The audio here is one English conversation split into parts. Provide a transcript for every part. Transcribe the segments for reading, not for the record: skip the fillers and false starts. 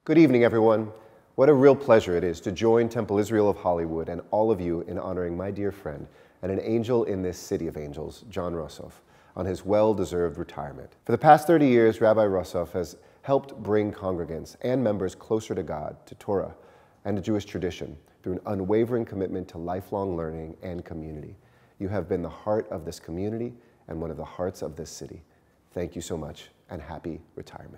Good evening, everyone. What a real pleasure it is to join Temple Israel of Hollywood and all of you in honoring my dear friend and an angel in this city of angels, John Rossoff, on his well-deserved retirement. For the past 30 years, Rabbi Rossoff has helped bring congregants and members closer to God, to Torah, and to Jewish tradition through an unwavering commitment to lifelong learning and community. You have been the heart of this community and one of the hearts of this city. Thank you so much, and happy retirement.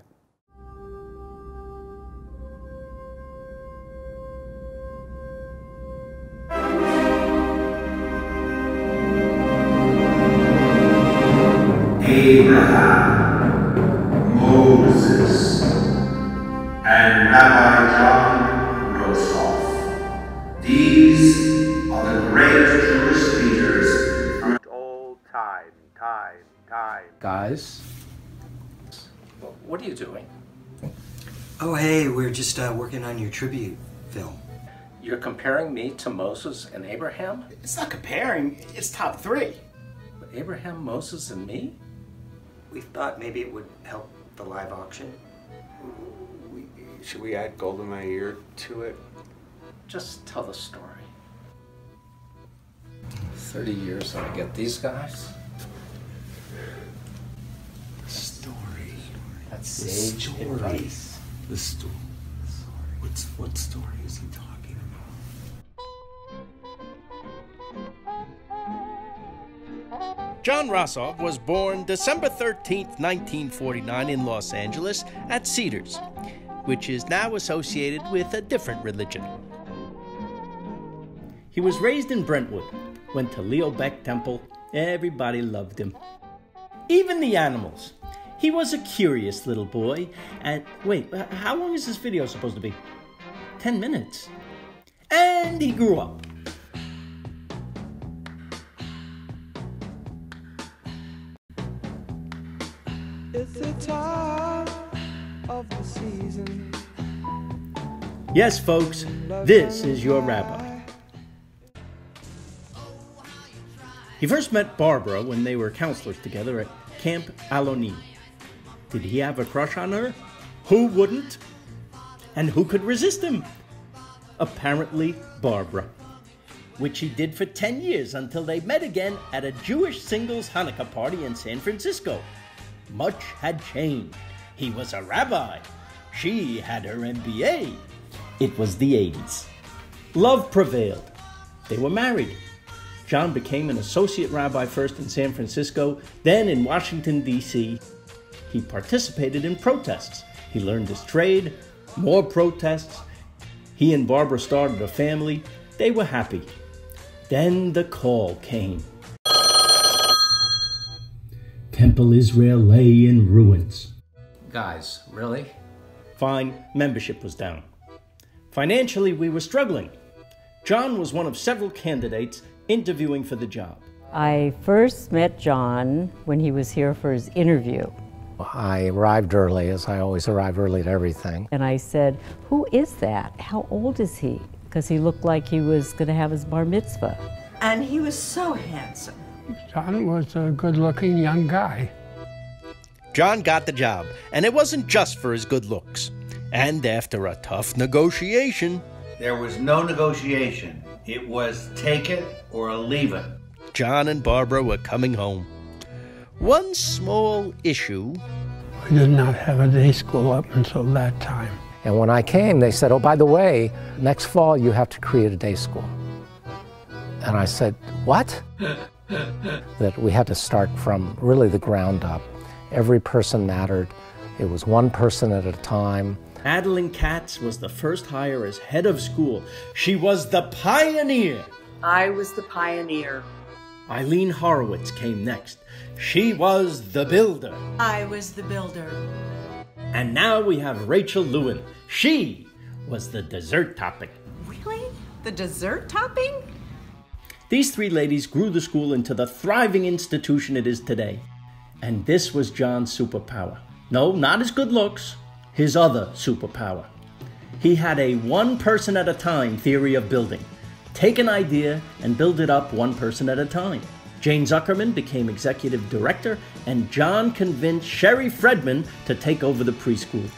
Abraham, Moses, and Rabbi John Rossoff. These are the great Jewish leaders from old time. Guys, what are you doing? Oh, hey, we're just working on your tribute film. You're comparing me to Moses and Abraham? It's not comparing, it's top three. Abraham, Moses, and me? We thought maybe it would help the live auction. Should we add Gold in My Ear to it? Just tell the story. 30 years and I get these guys? The story. That's sage advice. The story. What story is he talking about? John Rossoff was born December 13, 1949 in Los Angeles at Cedars, which is now associated with a different religion. He was raised in Brentwood, went to Leo Beck Temple, everybody loved him. Even the animals. He was a curious little boy, and wait, how long is this video supposed to be? 10 minutes. And he grew up. It's the time of the season. Yes, folks, this is your rabbi. He first met Barbara when they were counselors together at Camp Aloni. Did he have a crush on her? Who wouldn't? And who could resist him? Apparently, Barbara. Which he did for 10 years until they met again at a Jewish singles Hanukkah party in San Francisco. Much had changed. He was a rabbi. She had her MBA. It was the 80s. Love prevailed. They were married. John became an associate rabbi first in San Francisco, then in Washington, D.C. He participated in protests. He learned his trade, more protests. He and Barbara started a family. They were happy. Then the call came. Temple Israel lay in ruins. Guys, really? Fine, membership was down. Financially, we were struggling. John was one of several candidates interviewing for the job. I first met John when he was here for his interview. I arrived early, as I always arrive early to everything. And I said, "Who is that? How old is he?" Because he looked like he was going to have his bar mitzvah. And he was so handsome. John was a good-looking young guy. John got the job, and it wasn't just for his good looks. And after a tough negotiation... There was no negotiation. It was take it or leave it. John and Barbara were coming home. One small issue... We did not have a day school up until that time. And when I came, they said, oh, by the way, next fall you have to create a day school. And I said, what? That we had to start from really the ground up. Every person mattered. It was one person at a time. Adeline Katz was the first hire as head of school. She was the pioneer. I was the pioneer. Eileen Horowitz came next. She was the builder. I was the builder. And now we have Rachel Lewin. She was the dessert topping. Really? The dessert topping? These three ladies grew the school into the thriving institution it is today. And this was John's superpower. No, not his good looks, his other superpower. He had a one-person-at-a-time theory of building. Take an idea and build it up one person at a time. Jane Zuckerman became executive director, and John convinced Sherry Fredman to take over the preschool.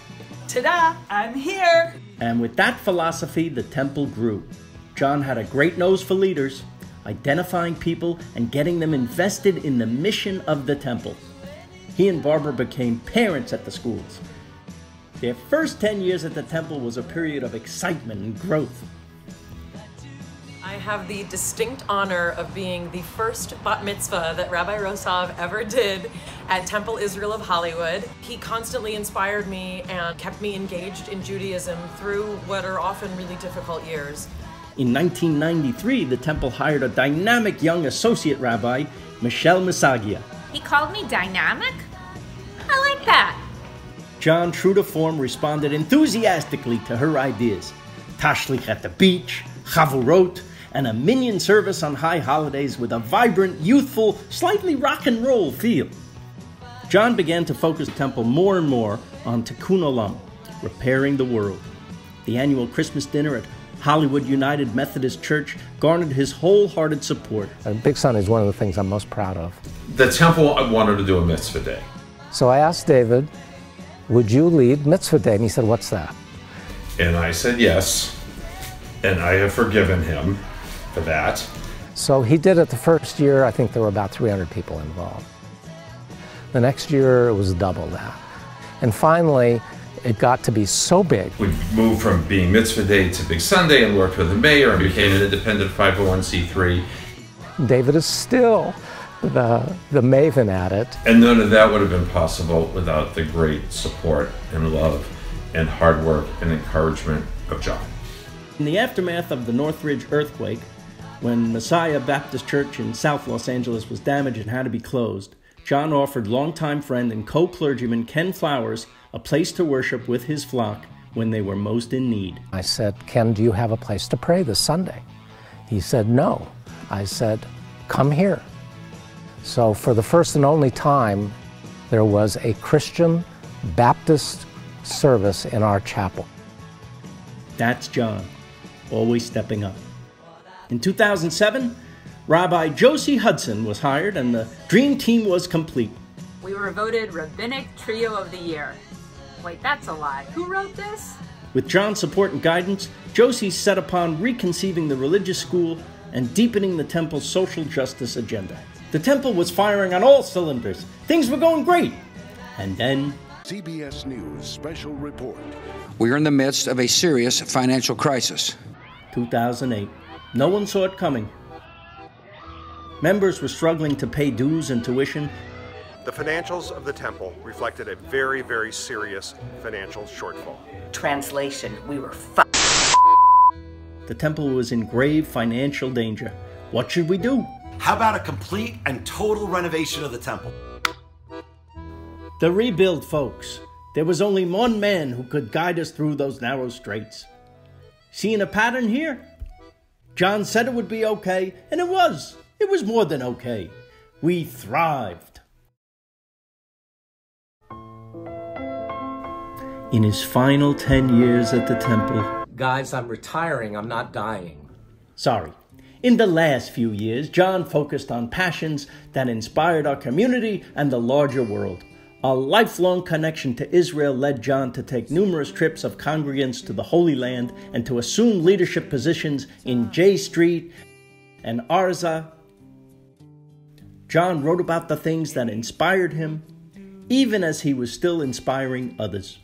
Ta-da! I'm here! And with that philosophy, the temple grew. John had a great nose for leaders, identifying people and getting them invested in the mission of the temple. He and Barbara became parents at the schools. Their first 10 years at the temple was a period of excitement and growth. I have the distinct honor of being the first bat mitzvah that Rabbi Rosov ever did at Temple Israel of Hollywood. He constantly inspired me and kept me engaged in Judaism through what are often really difficult years. In 1993, the temple hired a dynamic young associate rabbi, Michelle Misagia. He called me dynamic? I like that. John, true to form, responded enthusiastically to her ideas. Tashlich at the beach, Chavurot, and a minyan service on high holidays with a vibrant, youthful, slightly rock and roll feel. John began to focus the temple more and more on Tikkun Olam, repairing the world. The annual Christmas dinner at Hollywood United Methodist Church garnered his wholehearted support. Big Son is one of the things I'm most proud of. The temple wanted to do a mitzvah day. So I asked David, would you lead mitzvah day? And he said, what's that? And I said yes, and I have forgiven him for that. So he did it the first year. I think there were about 300 people involved. The next year it was double that. And finally, it got to be so big. We moved from being mitzvah day to Big Sunday and worked with the mayor and became an independent 501c3. David is still the maven at it. And none of that would have been possible without the great support and love and hard work and encouragement of John. In the aftermath of the Northridge earthquake, when Messiah Baptist Church in South Los Angeles was damaged and had to be closed, John offered longtime friend and co-clergyman Ken Flowers a place to worship with his flock when they were most in need. I said, Ken, do you have a place to pray this Sunday? He said, no. I said, come here. So for the first and only time, there was a Christian Baptist service in our chapel. That's John, always stepping up. In 2007, Rabbi Josie Hudson was hired and the dream team was complete. We were voted Rabbinic Trio of the Year. Wait, that's a lie. Who wrote this? With John's support and guidance, Josie set upon reconceiving the religious school and deepening the temple's social justice agenda. The temple was firing on all cylinders. Things were going great. And then... CBS News Special Report. We are in the midst of a serious financial crisis. 2008. No one saw it coming. Members were struggling to pay dues and tuition. The financials of the temple reflected a very, very serious financial shortfall. Translation, we were The temple was in grave financial danger. What should we do? How about a complete and total renovation of the temple? The rebuild, folks. There was only one man who could guide us through those narrow straits. Seeing a pattern here? John said it would be okay, and it was. It was more than okay. We thrived. In his final 10 years at the temple... Guys, I'm retiring. I'm not dying. Sorry. In the last few years, John focused on passions that inspired our community and the larger world. A lifelong connection to Israel led John to take numerous trips of congregants to the Holy Land and to assume leadership positions in J Street and Arza. John wrote about the things that inspired him, even as he was still inspiring others.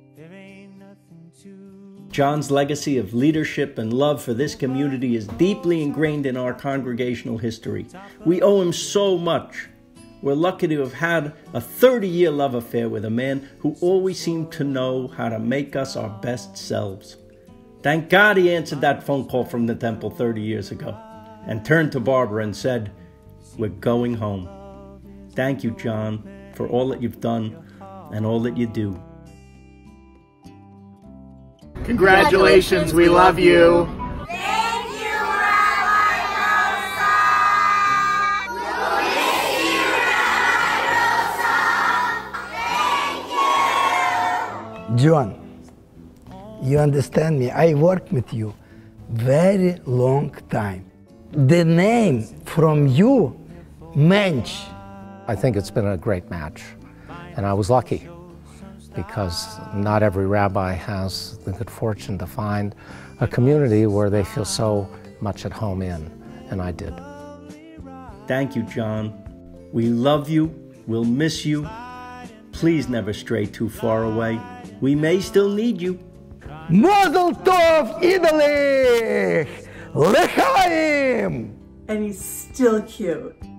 John's legacy of leadership and love for this community is deeply ingrained in our congregational history. We owe him so much. We're lucky to have had a 30-year love affair with a man who always seemed to know how to make us our best selves. Thank God he answered that phone call from the temple 30 years ago and turned to Barbara and said, "We're going home." Thank you, John, for all that you've done and all that you do. Congratulations, we love you. Thank you, Rabbi Rosa. Thank you, Rabbi Rosa. Thank you. John, you understand me? I worked with you very long time. The name from you, Mensch. I think it's been a great match, and I was lucky because not every rabbi has the good fortune to find a community where they feel so much at home in, and I did. Thank you, John. We love you. We'll miss you. Please never stray too far away. We may still need you. Mazel Tov, Italy! L'chaim! And he's still cute.